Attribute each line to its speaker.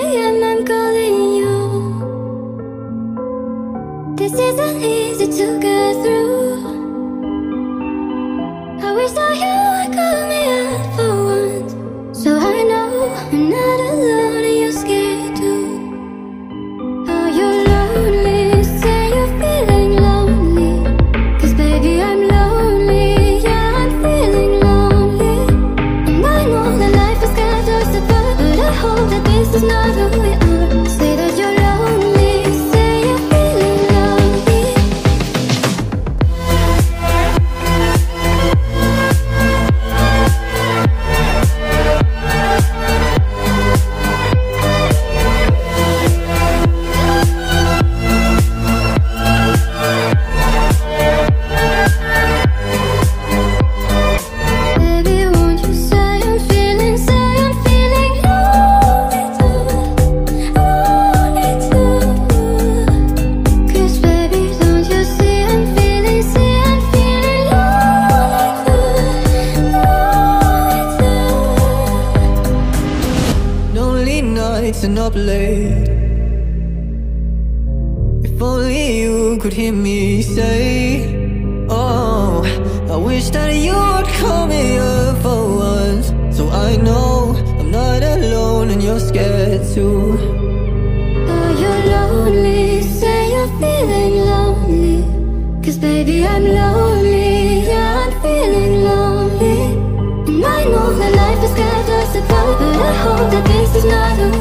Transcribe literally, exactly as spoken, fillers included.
Speaker 1: am, I'm calling you. This isn't easy to get through. I wish that you would call me out for once, so I know I'm not alone and you're scared too. Oh, you're lonely, say you're feeling lonely, 'cause baby I'm lonely, yeah I'm feeling lonely. And I know that life has got us apart, but I hope that this is not who we are. Say that you're lonely, say you're feeling lonely. Baby, won't you say I'm feeling, say I'm feeling lonely too, lonely too. 'Cause baby, don't you see I'm feeling, see I'm feeling lonely too, lonely too.
Speaker 2: Lonely nights and up late. If only you could hear me say, oh, I wish that you would call me up for once, so I know I'm not alone and you're scared too.
Speaker 1: Oh, you're lonely, say you're feeling lonely, 'cause baby I'm lonely, yeah I'm feeling lonely. And I know that life has got us apart, but I hope that this is not who